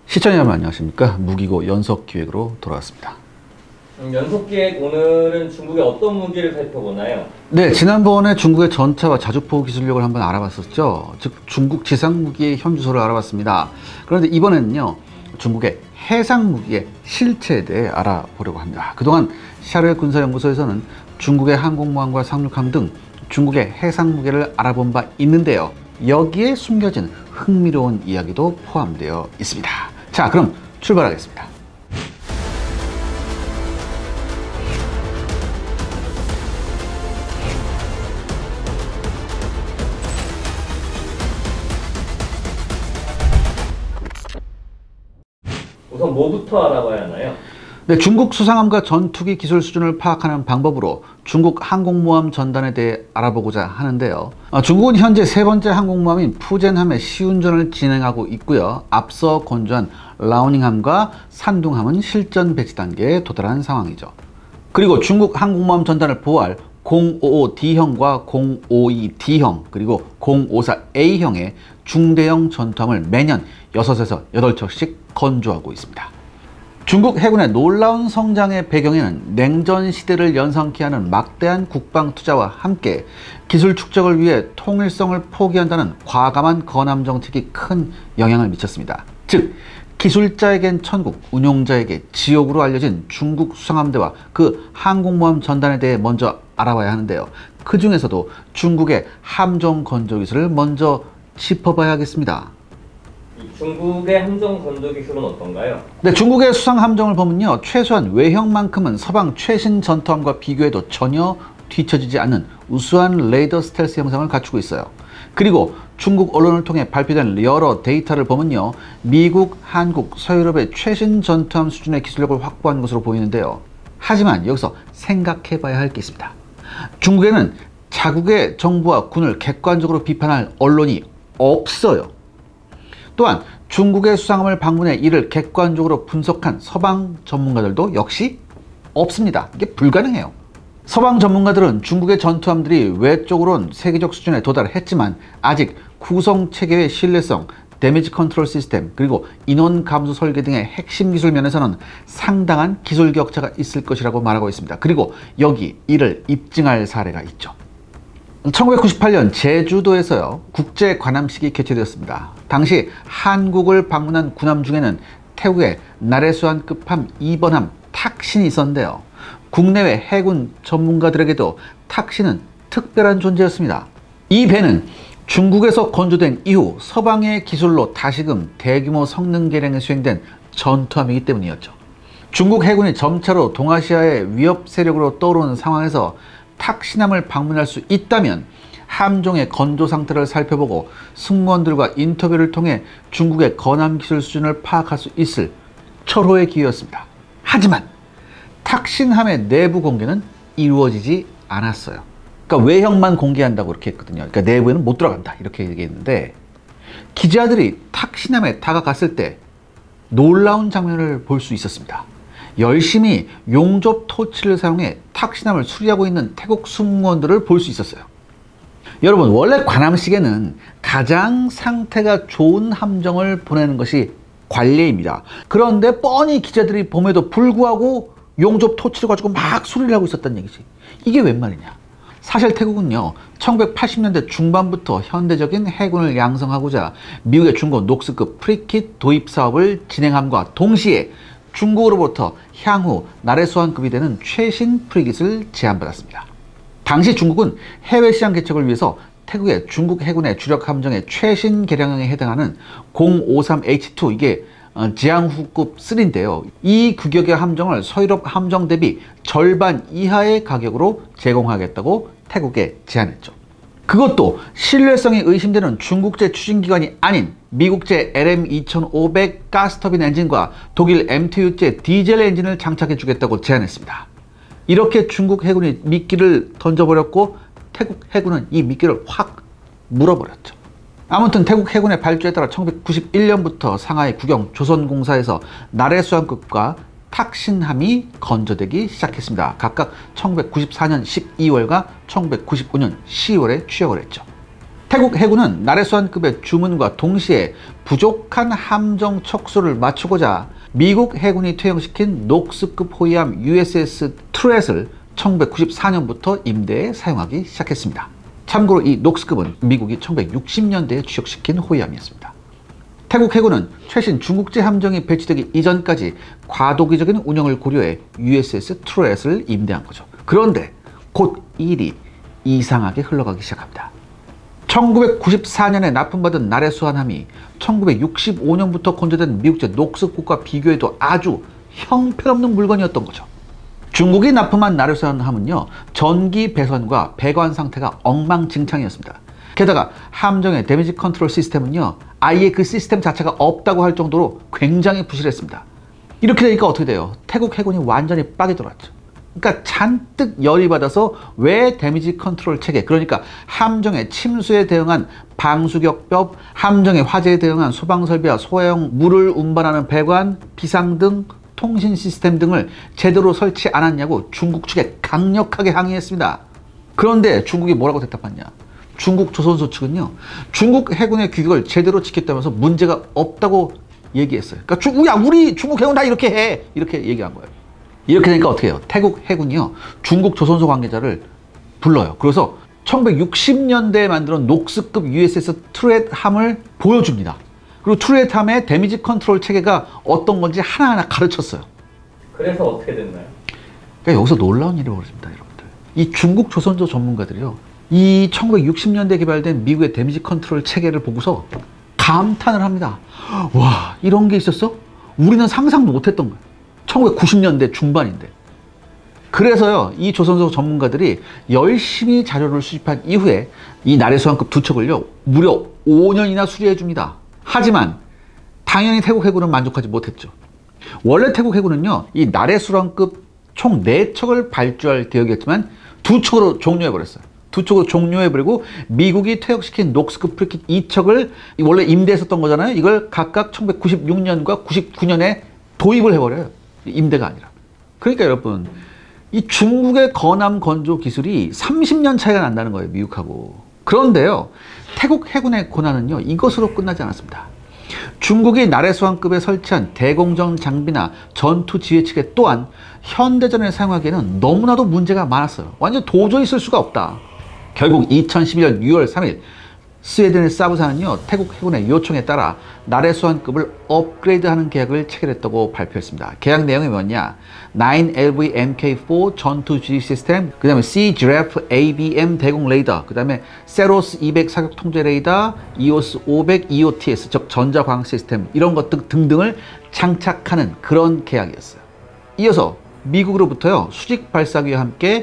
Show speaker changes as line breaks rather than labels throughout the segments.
시청자 여러분 안녕하십니까. 무기고 연속기획으로 돌아왔습니다.
연속기획 오늘은 중국의 어떤 무기를 살펴보나요?
네, 지난번에 중국의 전차와 자주포 기술력을 한번 알아봤었죠. 즉 중국 지상무기의 현주소를 알아봤습니다. 그런데 이번에는요, 중국의 해상무기의 실체에 대해 알아보려고 합니다. 그동안 샤르의 군사연구소에서는 중국의 항공모함과 상륙함 등 중국의 해상무기를 알아본 바 있는데요, 여기에 숨겨진 흥미로운 이야기도 포함되어 있습니다. 자, 그럼 출발하겠습니다.
우선 뭐부터 알아봐야 하나요?
네, 중국 수상함과 전투기 기술 수준을 파악하는 방법으로 중국 항공모함 전단에 대해 알아보고자 하는데요. 중국은 현재 세 번째 항공모함인 푸젠함의 시운전을 진행하고 있고요. 앞서 건조한 라오닝함과 산둥함은 실전 배치 단계에 도달한 상황이죠. 그리고 중국 항공모함 전단을 보호할 055D형과 052D형 그리고 054A형의 중대형 전투함을 매년 6에서 8척씩 건조하고 있습니다. 중국 해군의 놀라운 성장의 배경에는 냉전 시대를 연상케 하는 막대한 국방 투자와 함께 기술 축적을 위해 통일성을 포기한다는 과감한 건함 정책이 큰 영향을 미쳤습니다. 즉, 기술자에겐 천국, 운용자에게 지옥으로 알려진 중국 수상함대와 그 항공모함 전단에 대해 먼저 알아봐야 하는데요. 그 중에서도 중국의 함정 건조 기술을 먼저 짚어봐야 하겠습니다.
중국의 함정 건조 기술은 어떤가요?
네, 중국의 수상 함정을 보면요, 최소한 외형만큼은 서방 최신 전투함과 비교해도 전혀 뒤처지지 않는 우수한 레이더 스텔스 형상을 갖추고 있어요. 그리고 중국 언론을 통해 발표된 여러 데이터를 보면요, 미국, 한국, 서유럽의 최신 전투함 수준의 기술력을 확보한 것으로 보이는데요. 하지만 여기서 생각해 봐야 할 게 있습니다. 중국에는 자국의 정부와 군을 객관적으로 비판할 언론이 없어요. 또한 중국의 수상함을 방문해 이를 객관적으로 분석한 서방 전문가들도 역시 없습니다. 이게 불가능해요. 서방 전문가들은 중국의 전투함들이 외적으로는 세계적 수준에 도달했지만 아직 구성 체계의 신뢰성, 데미지 컨트롤 시스템, 그리고 인원 감소 설계 등의 핵심 기술 면에서는 상당한 기술 격차가 있을 것이라고 말하고 있습니다. 그리고 여기 이를 입증할 사례가 있죠. 1998년 제주도에서요, 국제 관함식이 개최되었습니다. 당시 한국을 방문한 군함 중에는 태국의 나레수안급함 2번함 탁신이 있었는데요. 국내외 해군 전문가들에게도 탁신은 특별한 존재였습니다. 이 배는 중국에서 건조된 이후 서방의 기술로 다시금 대규모 성능 개량이 수행된 전투함이기 때문이었죠. 중국 해군이 점차로 동아시아의 위협 세력으로 떠오르는 상황에서 탁신함을 방문할 수 있다면 함정의 건조 상태를 살펴보고 승무원들과 인터뷰를 통해 중국의 건함 기술 수준을 파악할 수 있을 철호의 기회였습니다. 하지만 탁신함의 내부 공개는 이루어지지 않았어요. 그러니까 외형만 공개한다고 그렇게 했거든요. 그러니까 내부에는 못 들어간다 이렇게 얘기했는데, 기자들이 탁신함에 다가갔을 때 놀라운 장면을 볼 수 있었습니다. 열심히 용접 토치를 사용해 탁신함을 수리하고 있는 태국 승무원들을 볼 수 있었어요. 여러분, 원래 관함식에는 가장 상태가 좋은 함정을 보내는 것이 관례입니다. 그런데 뻔히 기자들이 봄에도 불구하고 용접 토치를 가지고 막 수리를 하고 있었다는 얘기지. 이게 웬 말이냐. 사실 태국은요, 1980년대 중반부터 현대적인 해군을 양성하고자 미국의 중고 녹스급 프리킷 도입 사업을 진행함과 동시에 중국으로부터 향후 나레수안급이 되는 최신 프리깃을 제안받았습니다. 당시 중국은 해외 시장 개척을 위해서 태국의 중국 해군의 주력 함정의 최신 개량형에 해당하는 053H2, 이게 지앙후급 3인데요. 이 규격의 함정을 서유럽 함정 대비 절반 이하의 가격으로 제공하겠다고 태국에 제안했죠. 그것도 신뢰성이 의심되는 중국제 추진기관이 아닌 미국제 LM2500 가스터빈 엔진과 독일 MTU제 디젤 엔진을 장착해 주겠다고 제안했습니다. 이렇게 중국 해군이 미끼를 던져버렸고 태국 해군은 이 미끼를 확 물어버렸죠. 아무튼 태국 해군의 발주에 따라 1991년부터 상하이 국영 조선공사에서 나레수안급과 탁신함이 건조되기 시작했습니다. 각각 1994년 12월과 1995년 12월에 취역을 했죠. 태국 해군은 나레수안급의 주문과 동시에 부족한 함정 척수를 맞추고자 미국 해군이 퇴역시킨 녹스급 호위함 USS 트렛을 1994년부터 임대에 사용하기 시작했습니다. 참고로 이 녹스급은 미국이 1960년대에 취역시킨 호위함이었습니다. 태국 해군은 최신 중국제 함정이 배치되기 이전까지 과도기적인 운영을 고려해 USS 트렛을 임대한 거죠. 그런데 곧 일이 이상하게 흘러가기 시작합니다. 1994년에 납품받은 나레수안함이 1965년부터 건조된 미국제 녹스급과 비교해도 아주 형편없는 물건이었던 거죠. 중국이 납품한 나레수안함은요, 전기 배선과 배관 상태가 엉망진창이었습니다. 게다가 함정의 데미지 컨트롤 시스템은요, 아예 그 시스템 자체가 없다고 할 정도로 굉장히 부실했습니다. 이렇게 되니까 어떻게 돼요? 태국 해군이 완전히 빡이 돌았죠. 그러니까 잔뜩 열이 받아서 왜 데미지 컨트롤 체계, 그러니까 함정의 침수에 대응한 방수격벽, 함정의 화재에 대응한 소방설비와 소형 물을 운반하는 배관, 비상등, 통신 시스템 등을 제대로 설치 안 했냐고 중국 측에 강력하게 항의했습니다. 그런데 중국이 뭐라고 대답했냐? 중국 조선소 측은요, 중국 해군의 규격을 제대로 지켰다면서 문제가 없다고 얘기했어요. 그러니까 우리 중국 해군 다 이렇게 해, 이렇게 얘기한 거예요. 이렇게 되니까 어떻게 해요? 태국 해군이요, 중국 조선소 관계자를 불러요. 그래서 1960년대에 만든 녹스급 USS 트렛함을 보여줍니다. 그리고 트렛함의 데미지 컨트롤 체계가 어떤 건지 하나하나 가르쳤어요.
그래서 어떻게 됐나요?
그러니까 여기서 놀라운 일이 벌어집니다, 여러분들. 이 중국 조선소 전문가들이요, 이 1960년대에 개발된 미국의 데미지 컨트롤 체계를 보고서 감탄을 합니다. 와, 이런 게 있었어? 우리는 상상도 못했던 거예요. 1990년대 중반인데. 그래서요, 이 조선소 전문가들이 열심히 자료를 수집한 이후에 이 나레수안급 두 척을요, 무려 5년이나 수리해 줍니다. 하지만 당연히 태국 해군은 만족하지 못했죠. 원래 태국 해군은요, 이 나레수안급 총 4척을 발주할 계획이었지만 두 척으로 종료해버렸어요. 두 척으로 종료해버리고 미국이 퇴역시킨 녹스급 프리킷 2척을 원래 임대했었던 거잖아요. 이걸 각각 1996년과 99년에 도입을 해버려요. 임대가 아니라. 그러니까 여러분, 이 중국의 건함 건조 기술이 30년 차이가 난다는 거예요, 미국하고. 그런데요, 태국 해군의 고난은요, 이것으로 끝나지 않았습니다. 중국이 나레수안급에 설치한 대공정 장비나 전투 지휘체계 또한 현대전에 사용하기에는 너무나도 문제가 많았어요. 완전 도저히 쓸 수가 없다. 결국 2011년 6월 3일 스웨덴의 사부사는요, 태국 해군의 요청에 따라 나레수안급을 업그레이드하는 계약을 체결했다고 발표했습니다. 계약 내용이 뭐냐? 9LV MK4 전투 지휘 시스템, 그 다음에 Sea-Giraffe ABM 대공 레이더, 그 다음에 세로스 200 사격 통제 레이더, EOS 500 EOTS, 즉 전자광학 시스템, 이런 것 등등을 장착하는 그런 계약이었어요. 이어서 미국으로부터요, 수직 발사기와 함께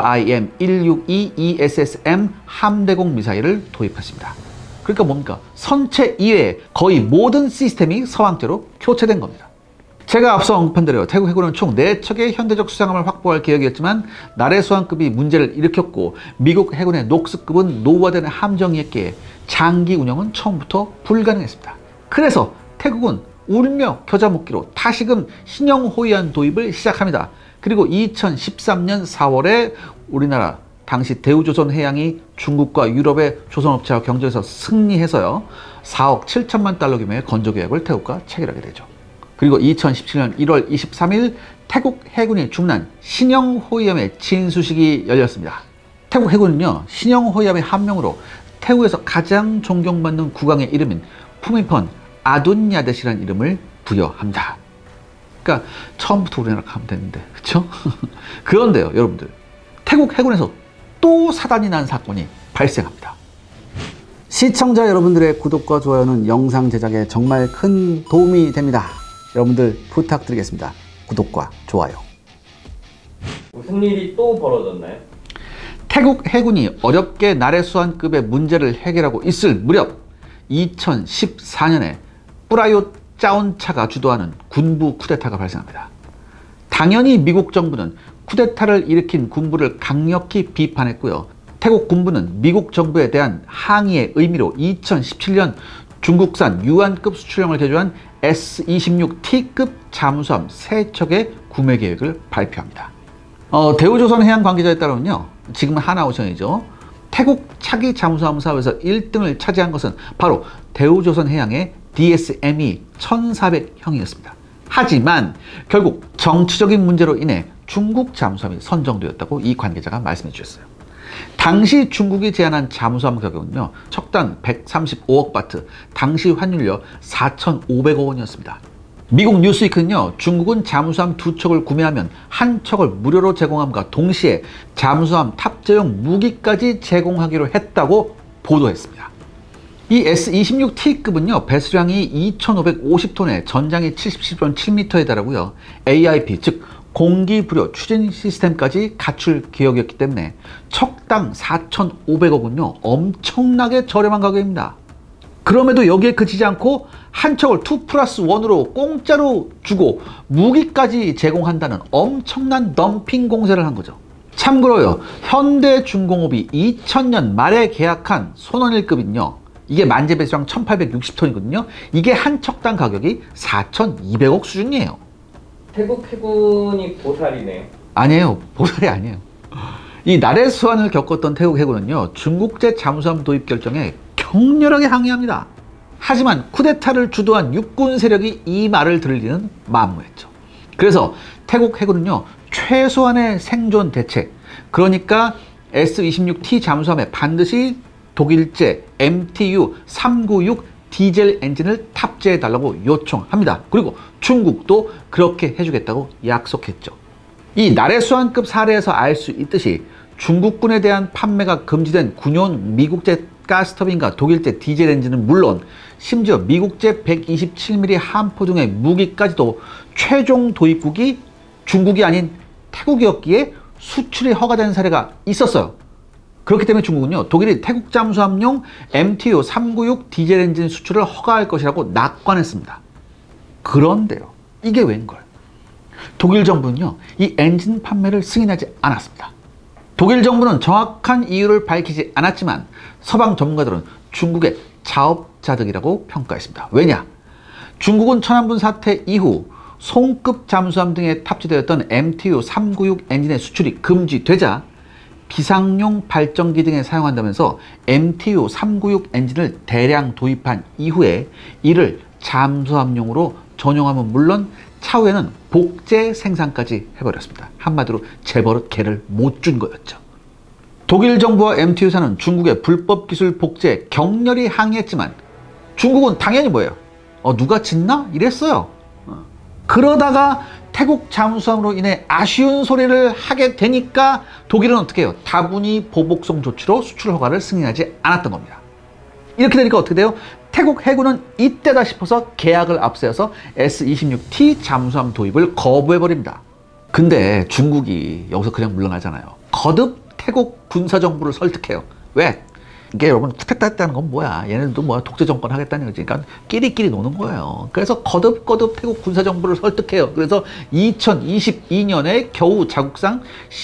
RIM-162 ESSM 함대공 미사일을 도입했습니다. 그러니까 뭡니까? 선체 이외에 거의 모든 시스템이 서방제로 교체된 겁니다. 제가 앞서 언급한 대로 태국 해군은 총 4척의 현대적 수상함을 확보할 계획이었지만 나레수안급이 문제를 일으켰고 미국 해군의 녹스급은 노후화된 함정이었기에 장기 운영은 처음부터 불가능했습니다. 그래서 태국은 울며 겨자 먹기로 다시금 신형 호위함 도입을 시작합니다. 그리고 2013년 4월에 우리나라 당시 대우조선 해양이 중국과 유럽의 조선업체와 경쟁에서 승리해서요, 4억 7천만 달러 규모의 건조 계약을 태국과 체결하게 되죠. 그리고 2017년 1월 23일 태국 해군이 주문한 신형 호위함의 진수식이 열렸습니다. 태국 해군은요, 신형 호위함의 한 명으로 태국에서 가장 존경받는 국왕의 이름인 푸미펀 아둔야댓이라는 이름을 부여합니다. 그러니까 처음부터 우리나라가 하면 되는데, 그렇죠? 그런데요, 여러분들, 태국 해군에서 또 사단이 난 사건이 발생합니다. 시청자 여러분들의 구독과 좋아요는 영상 제작에 정말 큰 도움이 됩니다. 여러분들 부탁드리겠습니다. 구독과 좋아요.
무슨 일이 또 벌어졌나요?
태국 해군이 어렵게 나레수안급의 문제를 해결하고 있을 무렵 2014년에 뿌라요 짜온차가 주도하는 군부 쿠데타가 발생합니다. 당연히 미국 정부는 쿠데타를 일으킨 군부를 강력히 비판했고요. 태국 군부는 미국 정부에 대한 항의의 의미로 2017년 중국산 유한급 수출형을 개조한 S-26T급 잠수함 3척의 구매 계획을 발표합니다. 대우조선 해양 관계자에 따르면요, 지금은 하나오션이죠, 태국 차기 잠수함 사업에서 1등을 차지한 것은 바로 대우조선해양의 DSME 1400형이었습니다. 하지만 결국 정치적인 문제로 인해 중국 잠수함이 선정되었다고 이 관계자가 말씀해 주셨어요. 당시 중국이 제안한 잠수함 가격은요, 척당 135억 바트, 당시 환율로 4,500억 원이었습니다. 미국 뉴스위크는요, 중국은 잠수함 2척을 구매하면 한 척을 무료로 제공함과 동시에 잠수함 탑재용 무기까지 제공하기로 했다고 보도했습니다. 이 S-26T급은요, 배수량이 2,550톤에 전장이 77.7m에 달하고요, AIP, 즉 공기부려 추진 시스템까지 갖출 계획이었기 때문에 척당 4,500억은요, 엄청나게 저렴한 가격입니다. 그럼에도 여기에 그치지 않고 한 척을 2+1으로 공짜로 주고 무기까지 제공한다는 엄청난 덤핑 공세를 한 거죠. 참고로요, 현대중공업이 2000년 말에 계약한 손원일급은요, 이게 만재 배수량 1860톤이거든요. 이게 한 척당 가격이 4,200억 수준이에요.
태국 해군이 보살이네요.
아니에요. 보살이 아니에요. 이 나래 수환을 겪었던 태국 해군은요, 중국제 잠수함 도입 결정에 격렬하게 항의합니다. 하지만 쿠데타를 주도한 육군 세력이 이 말을 들리는 만무했죠. 그래서 태국 해군은요, 최소한의 생존 대책, 그러니까 S-26T 잠수함에 반드시 독일제 MTU-396 디젤 엔진을 탑재해달라고 요청합니다. 그리고 중국도 그렇게 해주겠다고 약속했죠. 이 나래수환급 사례에서 알 수 있듯이 중국군에 대한 판매가 금지된 군용 미국제 가스터빈과 독일제 디젤 엔진은 물론 심지어 미국제 127mm 함포 등의 무기까지도 최종 도입국이 중국이 아닌 태국이었기에 수출이 허가된 사례가 있었어요. 그렇기 때문에 중국은요, 독일이 태국 잠수함용 MTU-396 디젤 엔진 수출을 허가할 것이라고 낙관했습니다. 그런데요, 이게 웬걸? 독일 정부는요, 이 엔진 판매를 승인하지 않았습니다. 독일 정부는 정확한 이유를 밝히지 않았지만 서방 전문가들은 중국의 자업자득이라고 평가했습니다. 왜냐? 중국은 천안분 사태 이후 송급 잠수함 등에 탑재되었던 MTU-396 엔진의 수출이 금지되자 비상용 발전기 등에 사용한다면서 MTU-396 엔진을 대량 도입한 이후에 이를 잠수함용으로 전용하면 물론 차후에는 복제 생산까지 해버렸습니다. 한마디로 재벌은 개를 못 준 거였죠. 독일 정부와 MTU사는 중국의 불법 기술 복제에 격렬히 항의했지만 중국은 당연히 뭐예요? 누가 짓나? 이랬어요. 그러다가 태국 잠수함으로 인해 아쉬운 소리를 하게 되니까 독일은 어떻게 해요? 다분히 보복성 조치로 수출 허가를 승인하지 않았던 겁니다. 이렇게 되니까 어떻게 돼요? 태국 해군은 이때다 싶어서 계약을 앞세워서 S-26T 잠수함 도입을 거부해버립니다. 근데 중국이 여기서 그냥 물러나잖아요. 거듭 태국 군사정부를 설득해요. 왜? 이게 여러분 쿠데타 했다는 건 뭐야? 얘네들도 뭐야? 독재 정권 하겠다는 거지. 그러니까 끼리끼리 노는 거예요. 그래서 거듭 태국 군사정부를 설득해요. 그래서 2022년에 겨우 자국산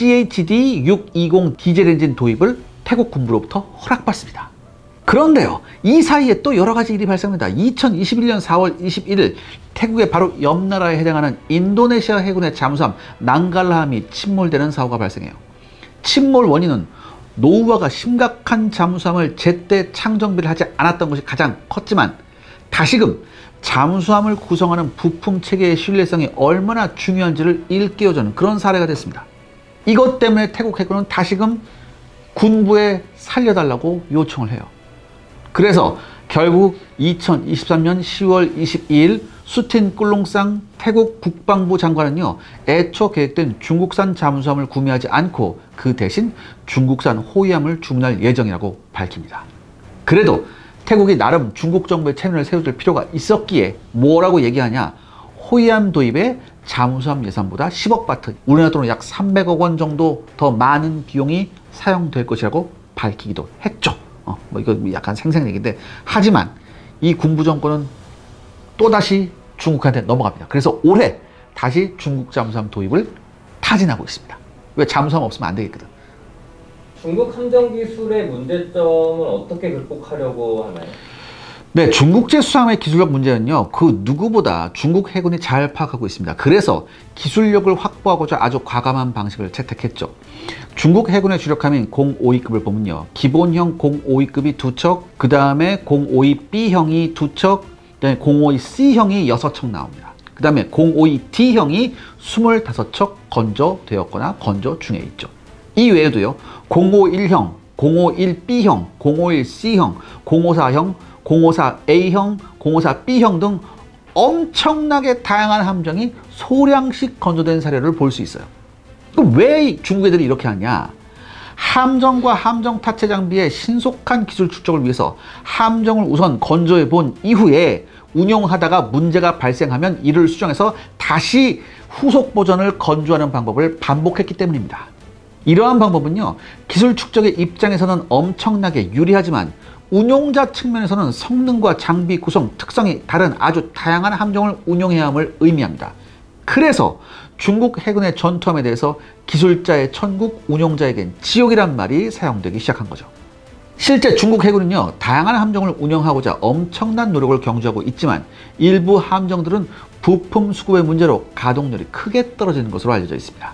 CHD-620 디젤 엔진 도입을 태국 군부로부터 허락받습니다. 그런데요, 이 사이에 또 여러 가지 일이 발생합니다. 2021년 4월 21일 태국의 바로 옆 나라에 해당하는 인도네시아 해군의 잠수함 난갈라함이 침몰되는 사고가 발생해요. 침몰 원인은 노후화가 심각한 잠수함을 제때 창정비를 하지 않았던 것이 가장 컸지만 다시금 잠수함을 구성하는 부품 체계의 신뢰성이 얼마나 중요한지를 일깨워주는 그런 사례가 됐습니다. 이것 때문에 태국 해군은 다시금 군부에 살려달라고 요청을 해요. 그래서 결국 2023년 10월 22일 수틴 꿀롱상 태국 국방부 장관은요, 애초 계획된 중국산 잠수함을 구매하지 않고 그 대신 중국산 호위함을 주문할 예정이라고 밝힙니다. 그래도 태국이 나름 중국 정부의 체면을 세워줄 필요가 있었기에 뭐라고 얘기하냐? 호위함 도입에 잠수함 예산보다 10억 바트, 우리나라 돈으로 약 300억 원 정도 더 많은 비용이 사용될 것이라고 밝히기도 했죠. 이거 약간 생생 얘기인데, 하지만 이 군부 정권은 또다시 중국한테 넘어갑니다. 그래서 올해 다시 중국 잠수함 도입을 타진하고 있습니다. 왜? 잠수함 없으면 안 되겠거든.
중국 함정 기술의 문제점은 어떻게 극복하려고 하나요?
네, 중국제 수상함의 기술력 문제는요, 그 누구보다 중국 해군이 잘 파악하고 있습니다. 그래서 기술력을 확보하고자 아주 과감한 방식을 채택했죠. 중국 해군의 주력함인 052급을 보면요, 기본형 052급이 2척, 그 다음에 052B형이 2척, 그다음에 052C형이 6척 나옵니다. 그 다음에 052D형이 25척 건조되었거나 건조 중에 있죠. 이 외에도요, 051형, 051B형, 051C형, 054형, 054A형, 054B형 등 엄청나게 다양한 함정이 소량씩 건조된 사례를 볼 수 있어요. 그럼 왜 중국 애들이 이렇게 하냐? 함정과 함정 타체 장비의 신속한 기술 축적을 위해서 함정을 우선 건조해 본 이후에 운용하다가 문제가 발생하면 이를 수정해서 다시 후속 버전을 건조하는 방법을 반복했기 때문입니다. 이러한 방법은요, 기술 축적의 입장에서는 엄청나게 유리하지만 운용자 측면에서는 성능과 장비 구성, 특성이 다른 아주 다양한 함정을 운용해야 함을 의미합니다. 그래서 중국 해군의 전투함에 대해서 기술자의 천국, 운용자에겐 지옥이란 말이 사용되기 시작한 거죠. 실제 중국 해군은요, 다양한 함정을 운영하고자 엄청난 노력을 경주하고 있지만 일부 함정들은 부품 수급의 문제로 가동률이 크게 떨어지는 것으로 알려져 있습니다.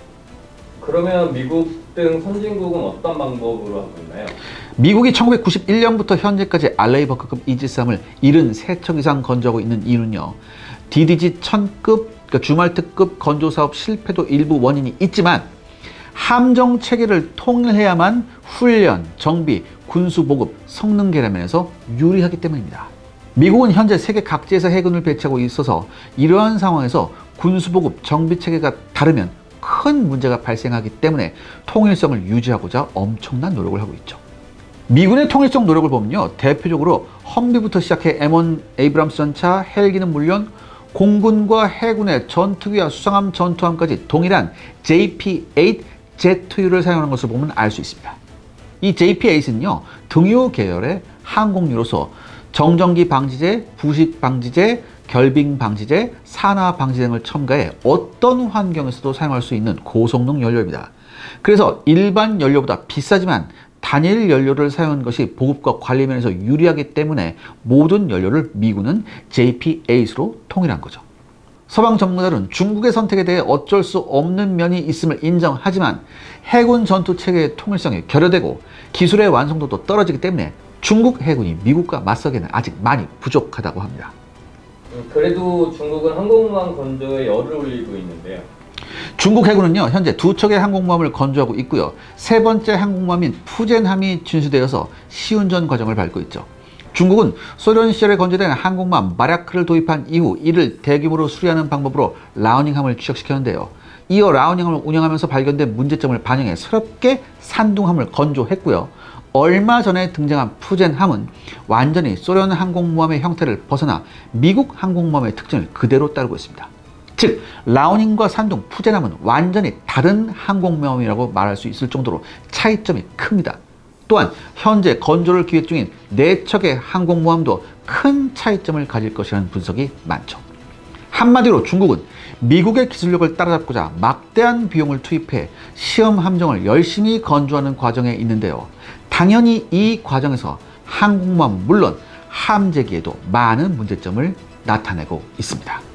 그러면 미국 등 선진국은 어떤 방법으로 하고 있나요?
미국이 1991년부터 현재까지 알레이버크급 이지스함을 73척 이상 건조하고 있는 이유는요, DDG-1000급, 그러니까 주말특급 건조사업 실패도 일부 원인이 있지만 함정 체계를 통일해야만 훈련, 정비, 군수보급, 성능 개량면에서 유리하기 때문입니다. 미국은 현재 세계 각지에서 해군을 배치하고 있어서 이러한 상황에서 군수보급, 정비 체계가 다르면 큰 문제가 발생하기 때문에 통일성을 유지하고자 엄청난 노력을 하고 있죠. 미군의 통일성 노력을 보면요, 대표적으로 험비부터 시작해 M1 에이브람스 전차, 헬기는 물론 공군과 해군의 전투기와 수상함, 전투함까지 동일한 JP-8 제트유를 사용하는 것을 보면 알 수 있습니다. 이 JP-8은요, 등유 계열의 항공유로서 정전기 방지제, 부식 방지제, 결빙 방지제, 산화 방지 등을 첨가해 어떤 환경에서도 사용할 수 있는 고성능 연료입니다. 그래서 일반 연료보다 비싸지만 단일 연료를 사용한 것이 보급과 관리 면에서 유리하기 때문에 모든 연료를 미군은 JP-8으로 통일한 거죠. 서방 전문가들은 중국의 선택에 대해 어쩔 수 없는 면이 있음을 인정하지만 해군 전투 체계의 통일성이 결여되고 기술의 완성도도 떨어지기 때문에 중국 해군이 미국과 맞서기에는 아직 많이 부족하다고 합니다.
그래도 중국은 항공모함 건조에 열을 올리고 있는데요.
중국 해군은요, 현재 2척의 항공모함을 건조하고 있고요, 3번째 항공모함인 푸젠함이 진수되어서 시운전 과정을 밟고 있죠. 중국은 소련 시절에 건조된 항공모함 마랴크를 도입한 이후 이를 대규모로 수리하는 방법으로 라우닝함을 취역시켰는데요. 이어 라우닝함을 운영하면서 발견된 문제점을 반영해 새롭게 산둥함을 건조했고요. 얼마 전에 등장한 푸젠함은 완전히 소련 항공모함의 형태를 벗어나 미국 항공모함의 특징을 그대로 따르고 있습니다. 즉, 라우닝과 산둥, 푸젠함은 완전히 다른 항공모함이라고 말할 수 있을 정도로 차이점이 큽니다. 또한 현재 건조를 기획 중인 4척의 항공모함도 큰 차이점을 가질 것이라는 분석이 많죠. 한마디로 중국은 미국의 기술력을 따라잡고자 막대한 비용을 투입해 시험 함정을 열심히 건조하는 과정에 있는데요. 당연히 이 과정에서 항공모함 물론 함재기에도 많은 문제점을 나타내고 있습니다.